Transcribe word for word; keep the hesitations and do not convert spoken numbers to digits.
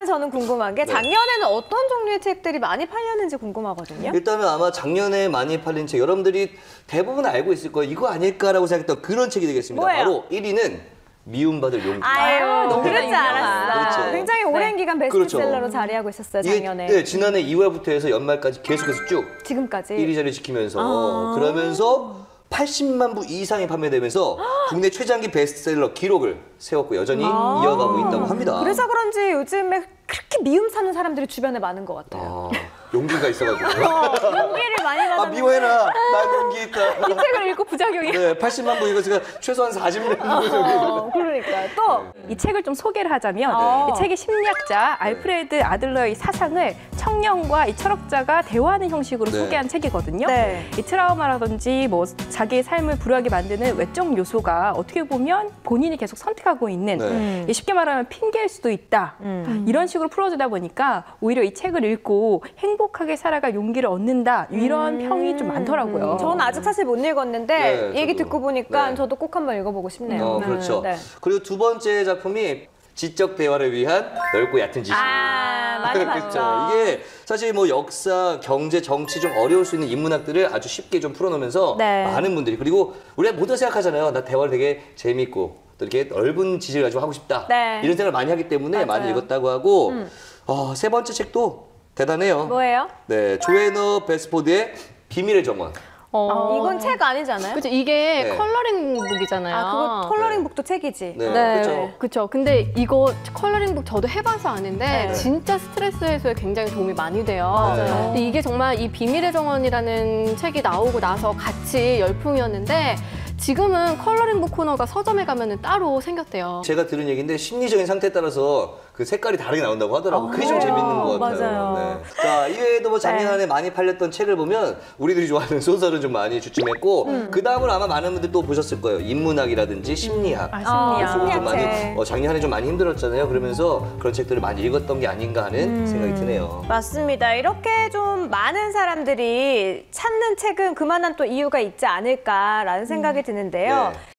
저는 궁금한 게 작년에는 어떤 종류의 책들이 많이 팔렸는지 궁금하거든요. 일단은 아마 작년에 많이 팔린 책 여러분들이 대부분 알고 있을 거예요. 이거 아닐까라고 생각했던 그런 책이 되겠습니다. 뭐예요? 바로 일 위는 미움받을 용기. 아유, 너무 그럴 줄 유명한. 알았어. 그렇죠. 굉장히 오랜 기간 베스트셀러로 그렇죠. 자리하고 있었어요, 이게 작년에. 네, 지난해 이월부터 해서 연말까지 계속해서 쭉 지금까지. 일 위 자리 지키면서 아 그러면서 팔십만 부 이상이 판매되면서 국내 최장기 베스트셀러 기록을 세웠고 여전히 아 이어가고 있다고 합니다. 그래서 그런지 요즘에 그렇게 미움 사는 사람들이 주변에 많은 것 같아요. 아, 용기가 있어가지고. 어, 용기를 많이 아, 받았는데 미워해라. 난 용기 있다. 이 책을 읽고 부작용이. 네, 팔십만 부 이거 제가 최소한 사십 년 어, 그러니까 또 이 책을 좀 소개를 하자면 네. 이 책의 심리학자 알프레드 아들러의 사상을 청년과 이 철학자가 대화하는 형식으로 네. 소개한 책이거든요. 네. 이 트라우마라든지 뭐 자기의 삶을 불우하게 만드는 외적 요소가 어떻게 보면 본인이 계속 선택하고 있는 네. 음. 이 쉽게 말하면 핑계일 수도 있다. 음. 이런 식으로 풀어주다 보니까 오히려 이 책을 읽고 행복하게 살아갈 용기를 얻는다. 이런 음. 평이 좀 많더라고요. 저는 아직 사실 못 읽었는데 네, 얘기 저도. 듣고 보니까 네. 저도 꼭 한번 읽어보고 싶네요. 어, 네. 그렇죠. 네. 그리고 두 번째 작품이 지적 대화를 위한 넓고 얕은 지식. 아, 많이 봤죠. 그렇죠. 이게 사실 뭐 역사, 경제, 정치 좀 어려울 수 있는 인문학들을 아주 쉽게 좀 풀어놓으면서 네. 많은 분들이 그리고 우리가 모두 생각하잖아요. 나 대화를 되게 재밌고 또 이렇게 넓은 지식을 가지고 하고 싶다. 네. 이런 생각을 많이 하기 때문에 맞아요. 많이 읽었다고 하고 음. 어, 세 번째 책도 대단해요. 뭐예요? 네, 조에너 베스포드의 비밀의 정원. 어, 이건 책 아니잖아요? 그죠, 이게 네. 컬러링 북이잖아요. 아, 그거 컬러링북도 책이지. 네, 네. 그렇죠. 그쵸. 근데 이거 컬러링북 저도 해봐서 아는데 네. 진짜 스트레스 해소에 굉장히 도움이 많이 돼요. 맞아요. 근데 이게 정말 이 비밀의 정원이라는 책이 나오고 나서 같이 열풍이었는데 지금은 컬러링북 코너가 서점에 가면은 따로 생겼대요. 제가 들은 얘기인데 심리적인 상태에 따라서 그 색깔이 다르게 나온다고 하더라고요. 그게 좀 그래요. 재밌는 것 같아요. 맞아요. 네. 자, 이외에도 뭐 작년 네. 안에 많이 팔렸던 책을 보면 우리들이 좋아하는 소설은 좀 많이 주춤했고 음. 그 다음으로 아마 많은 분들 또 보셨을 거예요. 인문학이라든지 심리학. 아, 어, 심리학. 심리학 좀 많이 책. 어, 작년 한 해 좀 많이 힘들었잖아요. 그러면서 그런 책들을 많이 읽었던 게 아닌가 하는 음. 생각이 드네요. 맞습니다. 이렇게 좀 많은 사람들이 찾는 책은 그만한 또 이유가 있지 않을까라는 생각이 드는데요. 네.